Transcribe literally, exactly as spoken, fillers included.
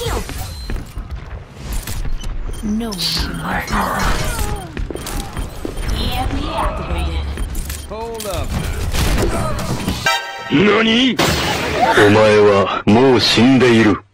shield. No one can hurt me. E M P activated. Hold up. 何？お前はもう死んでいる。